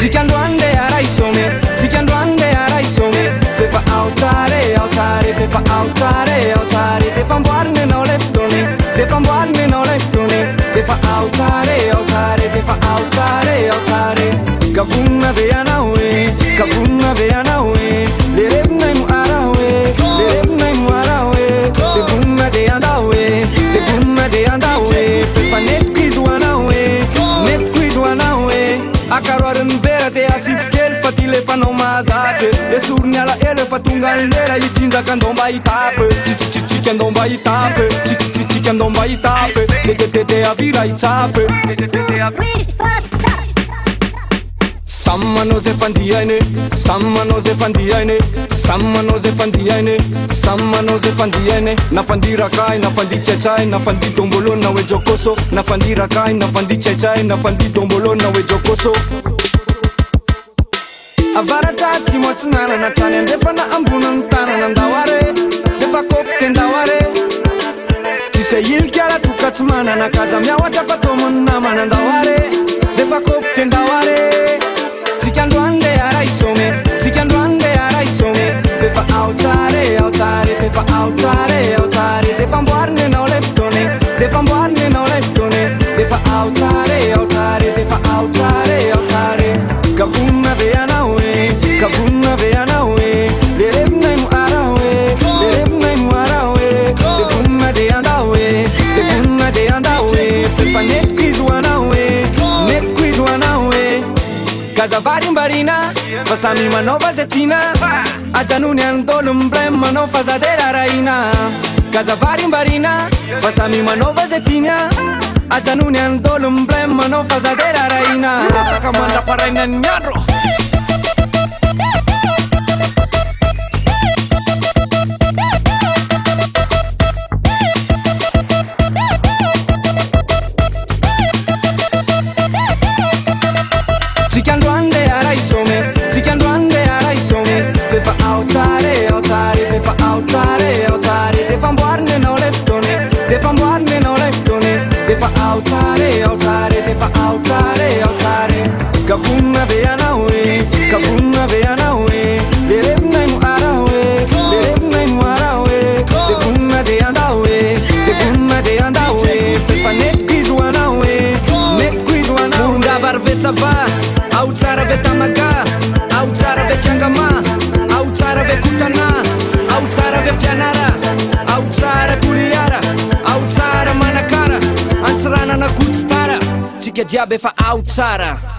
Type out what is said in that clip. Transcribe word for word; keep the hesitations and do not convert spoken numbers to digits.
tsika andro andeha raisome tsika andro andeha raisome fefa aotsare aotsare fefa aotsare aotsare defa amboarina anao lay fotoany defa amboarina anao lay fotoany defa aotsare aotsare defa aotsare aotsare kavonina ve anao e kavonina ve anao e le revinay moara hoe le revinay moara hoe se vonina de andao e se vonina de andao e fefa netiko izy ho anao e netiko izy ho anao e akaroariny vera de asifikely fa ty le fanao mahazatra le sorony ala ela fa tonga ny lera itsinjaka andao mba hitapy tsitsitsitsika andao mba hitapy tsitsitsitsika andao mba hitapy dededede avira hitsapy samy manao zay fandihainy samy manao zay fandihainy samy manao zay fandihainy samy manao zay fandihainy na fandirakay na fanditsaitsay na fandidombolony na hoe jokoso na fandirakay na fanditsaitsay na fandidombolony na hoe jokoso avaratra tsy moa tsy nanana trany andefa na ambonany tanana andao are zay fa kopy tendao are tsy zay ilika ara toka tsy manana kaza miaoatra fa tomony namana andao are zay fa kopy tendao are tsika andro andeha raisome tsika andro andeha raisome fefa aotsare aotsare fefa aotsare aotsare defa amboarina anao lay fotoany defa amboarina anao lay fotoany defa aotsare aotsare defa aotsare aotsare kavonina ve anao e kavonina ve anao e le revinay moara hoe le revinay moara hoe se vonina de andao e se vonina de andao e fefa netiko izy ho anao e netiko izy ho anao e kazavary mbarina fa samy manao vazatina ajanony andolo mbrem manao fazadera raina kazavary mbarina fa samy manao vazatina ajanony andolo mbrem manao fazadera raina taka mandaparaina ny andro tsika andro andeha raisome tsika andro andeha raisome fefa aotsare aotsare fefa aotsare aotsare defa amboarina anao lay fotoany defa amboarina anao lay fotoany defa aotsare aotsare defa aotsare aotsare kavonina ve anao e kavonina ve anao e le revinay moara hoe le revinay moara hoe se vonina de andao e se vonina de andao e fefa netiko izy ho anao e netiko izy ho anao ongavary ve sava ao tsara ve tamaga ao tsara ve tiangama ao tsara ve kotana ao tsara ve fianara ao tsara koliara ao tsara manakara antsiranana kotsitara tsika jiaby efa ao tsara